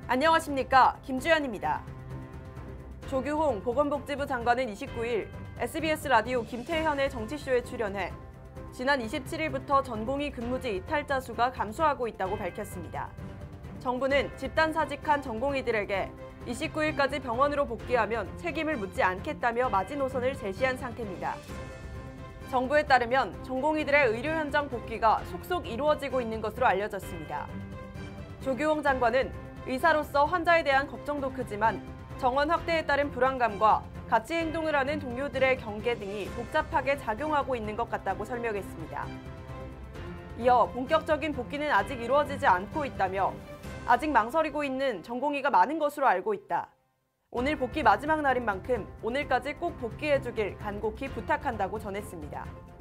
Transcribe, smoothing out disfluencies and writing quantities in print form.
안녕하십니까, 김주연입니다. 조규홍 보건복지부 장관은 29일 SBS 라디오 김태현의 정치쇼에 출연해 지난 27일부터 전공의 근무지 이탈자 수가 감소하고 있다고 밝혔습니다. 정부는 집단 사직한 전공의들에게 29일까지 병원으로 복귀하면 책임을 묻지 않겠다며 마지노선을 제시한 상태입니다. 정부에 따르면 전공의들의 의료 현장 복귀가 속속 이루어지고 있는 것으로 알려졌습니다. 조규홍 장관은 의사로서 환자에 대한 걱정도 크지만 정원 확대에 따른 불안감과 같이 행동을 하는 동료들의 경계 등이 복잡하게 작용하고 있는 것 같다고 설명했습니다. 이어 본격적인 복귀는 아직 이루어지지 않고 있다며 아직 망설이고 있는 전공의가 많은 것으로 알고 있다. 오늘 복귀 마지막 날인 만큼 오늘까지 꼭 복귀해주길 간곡히 부탁한다고 전했습니다.